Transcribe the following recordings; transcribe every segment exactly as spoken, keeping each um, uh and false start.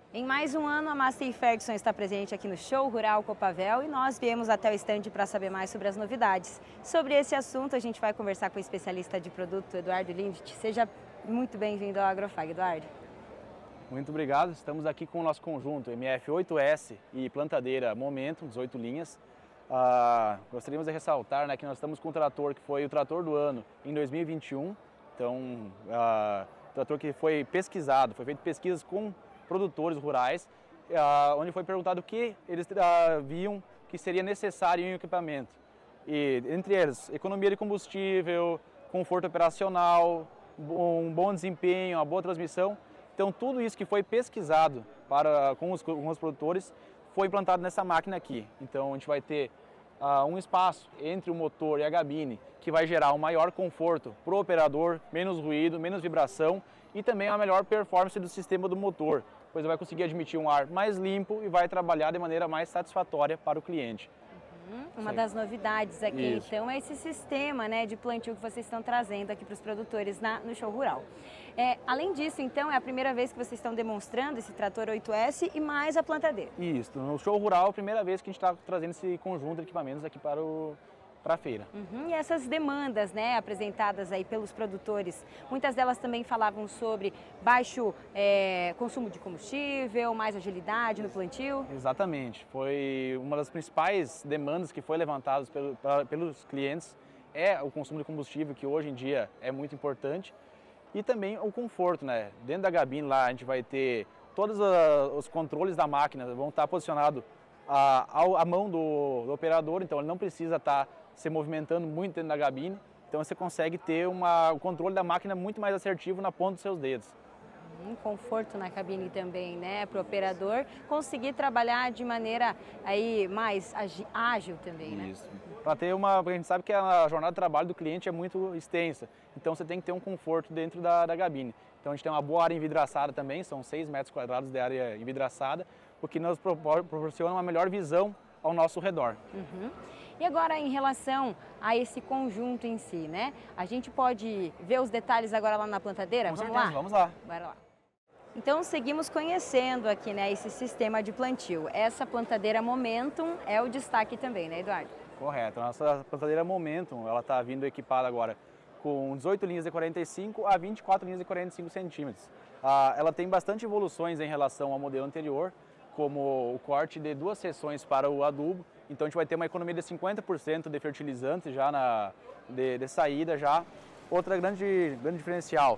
Em mais um ano, a Massey Ferguson está presente aqui no Show Rural Copavel e nós viemos até o estande para saber mais sobre as novidades. Sobre esse assunto, a gente vai conversar com o especialista de produto, Eduardo Lindt. Seja muito bem-vindo ao Agrofag, Eduardo. Muito obrigado. Estamos aqui com o nosso conjunto M F oito S e plantadeira Momentum, dezoito linhas. Ah, gostaríamos de ressaltar, né, que nós estamos com um trator que foi o trator do ano em dois mil e vinte e um. Então, ah, trator que foi pesquisado, foi feito pesquisas com produtores rurais, ah, onde foi perguntado o que eles ah, viam que seria necessário em um equipamento. E, entre eles, economia de combustível, conforto operacional, um bom desempenho, uma boa transmissão. Então, tudo isso que foi pesquisado para, com, os, com os produtores foi implantado nessa máquina aqui. Então, a gente vai ter uh, um espaço entre o motor e a gabine que vai gerar um maior conforto para o operador, menos ruído, menos vibração e também a melhor performance do sistema do motor, pois vai conseguir admitir um ar mais limpo e vai trabalhar de maneira mais satisfatória para o cliente. Uma das novidades aqui, Isso. então, é esse sistema, né, de plantio que vocês estão trazendo aqui para os produtores na, no Show Rural. É, além disso, então, é a primeira vez que vocês estão demonstrando esse trator oito S e mais a plantadeira. Isso, no Show Rural é a primeira vez que a gente está trazendo esse conjunto de equipamentos aqui para o para a feira. Uhum, e essas demandas, né, apresentadas aí pelos produtores, muitas delas também falavam sobre baixo é, consumo de combustível, mais agilidade no plantio. Exatamente, foi uma das principais demandas que foi levantadas pelo, pra, pelos clientes, é o consumo de combustível, que hoje em dia é muito importante, e também o conforto, né? Dentro da gabine lá a gente vai ter todos a, os controles da máquina, vão estar posicionados à, à mão do, do operador, então ele não precisa estar se movimentando muito dentro da gabine, então você consegue ter uma, o controle da máquina muito mais assertivo na ponta dos seus dedos. Um conforto na cabine também, né, para o operador conseguir trabalhar de maneira aí mais ágil também, né? Isso. Para ter uma, a gente sabe que a jornada de trabalho do cliente é muito extensa, então você tem que ter um conforto dentro da, da gabine. Então a gente tem uma boa área envidraçada também, são seis metros quadrados de área envidraçada, o que nos proporciona uma melhor visão ao nosso redor. Uhum. E agora, em relação a esse conjunto em si, né? A gente pode ver os detalhes agora lá na plantadeira? Com vamos certeza, lá? Vamos lá. Bora lá. Então, seguimos conhecendo aqui, né, esse sistema de plantio. Essa plantadeira Momentum é o destaque também, né, Eduardo? Correto. A nossa plantadeira Momentum, ela está vindo equipada agora com dezoito linhas de quarenta e cinco a vinte e quatro linhas de quarenta e cinco centímetros. Ah, ela tem bastante evoluções em relação ao modelo anterior, como o corte de duas seções para o adubo. Então a gente vai ter uma economia de cinquenta por cento de fertilizante já na, de, de saída já. Outra grande, grande diferencial,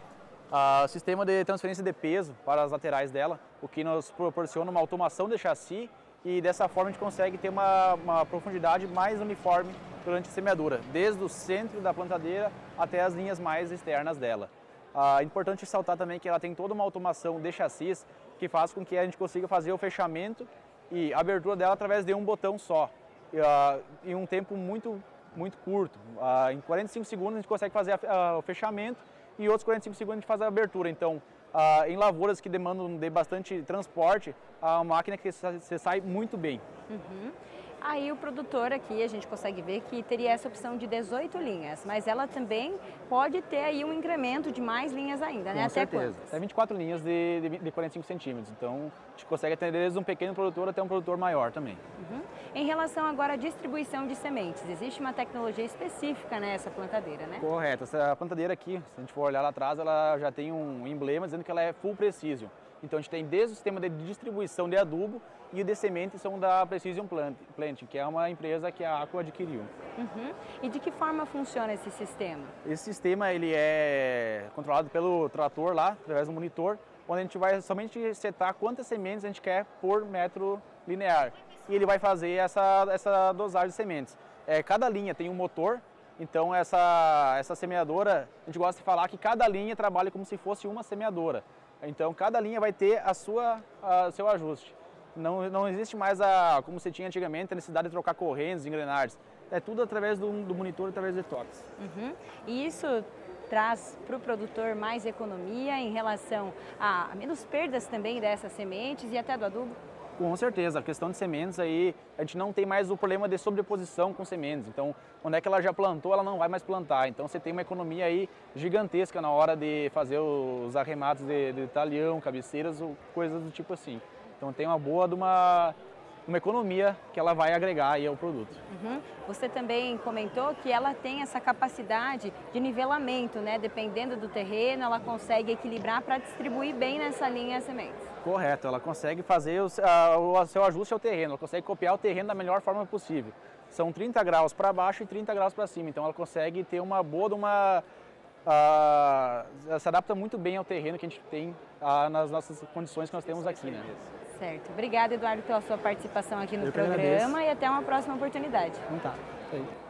o sistema de transferência de peso para as laterais dela, o que nos proporciona uma automação de chassi e dessa forma a gente consegue ter uma, uma profundidade mais uniforme durante a semeadura, desde o centro da plantadeira até as linhas mais externas dela. É importante ressaltar também que ela tem toda uma automação de chassis que faz com que a gente consiga fazer o fechamento e a abertura dela através de um botão só, em um tempo muito, muito curto. Em quarenta e cinco segundos a gente consegue fazer o fechamento e outros quarenta e cinco segundos a gente faz a abertura. Então, em lavouras que demandam de bastante transporte, a máquina que você sai muito bem. Uhum. Aí o produtor aqui, a gente consegue ver que teria essa opção de dezoito linhas, mas ela também pode ter aí um incremento de mais linhas ainda, né? Com Até certeza. quantas? Até vinte e quatro linhas de, de, de quarenta e cinco centímetros, então a gente consegue atender desde um pequeno produtor até um produtor maior também. Uhum. Em relação agora à distribuição de sementes, existe uma tecnologia específica nessa plantadeira, né? Correto. Essa plantadeira aqui, se a gente for olhar lá atrás, ela já tem um emblema dizendo que ela é Full Precision. Então a gente tem desde o sistema de distribuição de adubo e o de sementes são da Precision Plant, Plant, que é uma empresa que a Aqua adquiriu. Uhum. E de que forma funciona esse sistema? Esse sistema ele é controlado pelo trator lá, através do monitor, onde a gente vai somente setar quantas sementes a gente quer por metro linear. E ele vai fazer essa, essa dosagem de sementes. É, cada linha tem um motor, então essa, essa semeadora, a gente gosta de falar que cada linha trabalha como se fosse uma semeadora. Então, cada linha vai ter a sua, a, seu ajuste. Não, não existe mais, a, como você tinha antigamente, a necessidade de trocar correntes, engrenagens. É tudo através do, do monitor, através de toques. Uhum. E isso traz para o produtor mais economia em relação a, a menos perdas também dessas sementes e até do adubo? Com certeza, a questão de sementes aí, a gente não tem mais o problema de sobreposição com sementes. Então, quando é que ela já plantou, ela não vai mais plantar. Então, você tem uma economia aí gigantesca na hora de fazer os arremates de, de talhão, cabeceiras ou coisas do tipo assim. Então tem uma boa de uma, uma economia que ela vai agregar aí ao produto. Uhum. Você também comentou que ela tem essa capacidade de nivelamento, né? Dependendo do terreno, ela consegue equilibrar para distribuir bem nessa linha as sementes. Correto, ela consegue fazer o, a, o seu ajuste ao terreno, ela consegue copiar o terreno da melhor forma possível. São trinta graus para baixo e trinta graus para cima, então ela consegue ter uma boa de uma... Uh, se adapta muito bem ao terreno que a gente tem uh, nas nossas condições que nós temos aqui, né? Certo. Obrigada, Eduardo, pela sua participação aqui no Eu programa e até uma próxima oportunidade. Então tá.